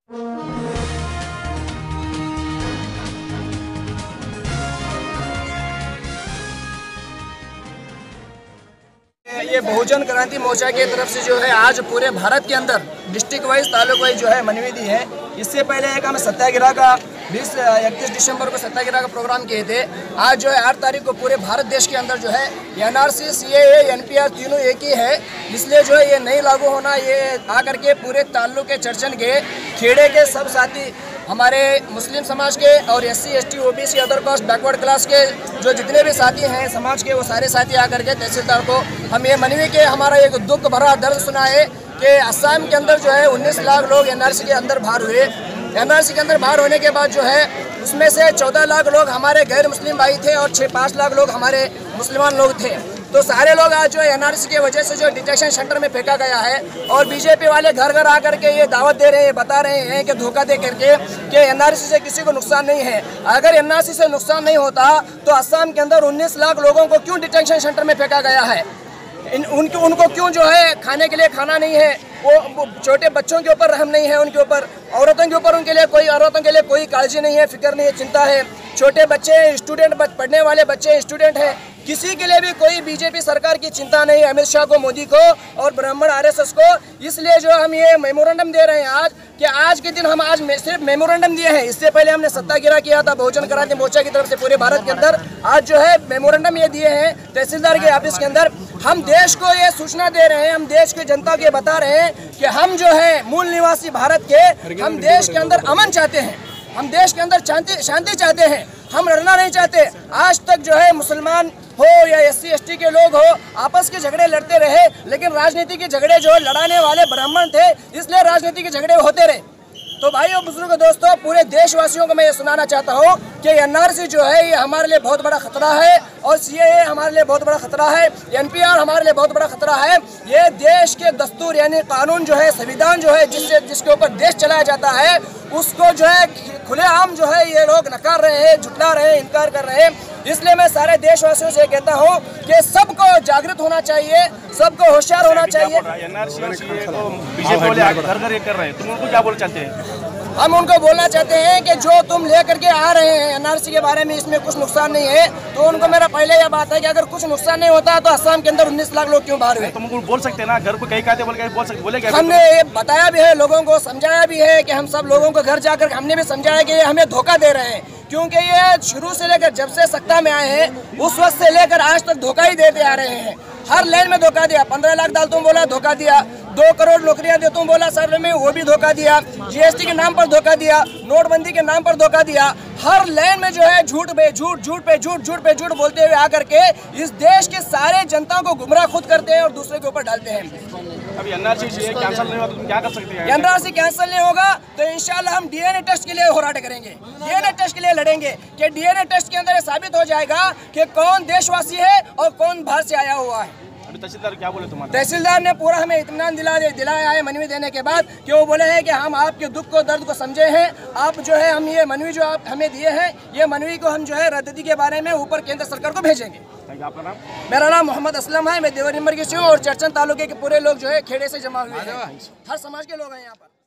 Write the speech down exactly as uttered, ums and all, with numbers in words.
ये बहुजन क्रांति मोर्चा की तरफ से जो है आज पूरे भारत के अंदर डिस्ट्रिक्ट वाइज तालुक वाइज जो है मनवी दी है। इससे पहले एक हम सत्याग्रह का बीस इकतीस दिसंबर को सत्याग्रह का प्रोग्राम किए थे। आज जो है आठ तारीख को पूरे भारत देश के अंदर जो है एनआरसी, सीएए, एनपीआर तीनों एक ही है, इसलिए जो है ये नहीं लागू होना, ये आकर के पूरे ताल्लुक के चर्चन के खेड़े के सब साथी हमारे मुस्लिम समाज के और S C, S T, O B C, other caste, backward class के जो जितने भी साथी हैं समाज के, वो सारे साथी आकर के तहसीलदार को हम ये मनवी के हमारा एक दुख भरा दर्द सुनाए कि असम के अंदर जो है उन्नीस लाख लोग एनआरसी के अंदर बाहर हुए। एनआरसी के अंदर बाहर होने के बाद जो है उसमें से चौदह लाख लोग हमारे गैर मुस्लिम भाई थे और छः पाँच लाख लोग हमारे मुसलमान लोग थे। तो सारे लोग आज जो है एनआरसी की वजह से जो डिटेक्शन सेंटर में फेंका गया है और बीजेपी वाले घर घर आकर के ये दावत दे रहे हैं, बता रहे हैं कि धोखा दे करके कि एनआरसी से किसी को नुकसान नहीं है। अगर एनआरसी से नुकसान नहीं होता तो असम के अंदर उन्नीस लाख लोगों को क्यों डिटेक्शन सेंटर में फेंका गया है? इन उनको उनको क्यों जो है खाने के लिए खाना नहीं है? वो छोटे बच्चों के ऊपर रहम नहीं है, उनके ऊपर औरतों के ऊपर उनके लिए कोई औरतों के लिए कोई काळजी नहीं है, फिक्र नहीं है, चिंता है। छोटे बच्चे स्टूडेंट, पढ़ने वाले बच्चे स्टूडेंट हैं, किसी के लिए भी कोई बीजेपी सरकार की चिंता नहीं है, अमित शाह को, मोदी को और ब्राह्मण आरएसएस को। इसलिए जो हम ये मेमोरेंडम दे रहे हैं आज कि आज के दिन हम आज सिर्फ मेमोरेंडम दिए हैं। इससे पहले हमने सत्याग्रह किया था बहुजन क्रांति मोर्चा की तरफ से पूरे भारत के अंदर। आज जो है मेमोरेंडम ये दिए हैं तहसीलदार के ऑफिस के अंदर। हम देश को ये सूचना दे रहे हैं, हम देश की जनता को बता रहे हैं कि हम जो है मूल निवासी भारत के, हम देश के अंदर अमन चाहते हैं, हम देश के अंदर शांति शांति चाहते हैं, हम लड़ना नहीं चाहते। आज तक जो है मुसलमान हो या एस सी एस टी के लोग हो आपस के झगड़े लड़ते रहे, लेकिन राजनीति के झगड़े जो लड़ाने वाले ब्राह्मण थे, इसलिए राजनीति के झगड़े होते रहे। तो भाइयों, बुजुर्गों, दोस्तों, पूरे देशवासियों को मैं ये सुनाना चाहता हूँ कि एनआरसी जो है ये हमारे लिए बहुत बड़ा खतरा है और सीएए हमारे लिए बहुत बड़ा खतरा है, एनपीआर हमारे लिए बहुत बड़ा खतरा है। ये देश के दस्तूर यानी कानून जो है, संविधान जो है, जिससे जिसके ऊपर देश चलाया जाता है, उसको जो है खुलेआम जो है ये लोग नकार रहे हैं, झुटला रहे हैं, इनकार कर रहे हैं। इसलिए मैं सारे देशवासियों से कहता हूँ कि सबको जागृत होना चाहिए, सबको होशियार होना चाहिए। तुम उनको क्या बोलना चाहते हैं? हम उनको बोलना चाहते हैं कि जो तुम लेकर के आ रहे हैं एनआरसी के बारे में, इसमें कुछ नुकसान नहीं है। तो उनको मेरा पहले यह बात है कि अगर कुछ नुकसान नहीं होता तो असम के अंदर उन्नीस लाख लोग क्यों बाहर हुए? तुम उनको बोल सकते हैं ना, घर को कहीं कहते बोल के बोल सकते, बोले क्या? हमने ये बताया भी है, लोगों को समझाया भी है कि हम सब लोगों को घर जाकर हमने भी समझाया कि ये हमें धोखा दे रहे हैं, क्योंकि ये शुरू से लेकर जब से सत्ता में आए हैं उस वक्त से लेकर आज तक धोखा ही देते आ रहे हैं। हर लाइन में धोखा दिया, पंद्रह लाख डाल तुम बोला धोखा दिया, दो करोड़ नौकरियां दे तुम बोला सर में, वो भी धोखा दिया, जीएसटी के नाम पर धोखा दिया, नोटबंदी के नाम पर धोखा दिया। हर लाइन में जो है झूठ पे झूठ, झूठ पे झूठ, झूठ पे झूठ बोलते हुए आकर के इस देश के सारे जनता को गुमराह खुद करते हैं और दूसरे के ऊपर डालते हैं। अभी एनआरसी कैंसिल नहीं होगा तो तुम क्या कर सकते हैं? एनआरसी कैंसिल नहीं होगा तो इंशाल्लाह हम डीएनए टेस्ट के लिए होराट करेंगे, डीएनए टेस्ट के लिए लड़ेंगे कि डीएनए टेस्ट के अंदर ये साबित हो जाएगा कि कौन देशवासी है और कौन बाहर से आया हुआ है। अभी तहसीलदार क्या बोले तुम्हारे? तहसीलदार ने पूरा हमें इत्मीनान दिला दिलाया है मनवी देने के बाद कि वो बोले हैं कि हम आपके दुख को, दर्द को समझे हैं। आप जो है हम ये मनवी जो आप हमें दिए हैं, ये मनवी को हम जो है रद्दी के बारे में ऊपर केंद्र सरकार को भेजेंगे। आपका नाम? मेरा नाम मोहम्मद असलम है, मैं देवर नंबर की हूँ और चर्चन तालुके के पूरे लोग जो है खेड़े से जमा हुए हैं, हर समाज के लोग हैं यहाँ पर।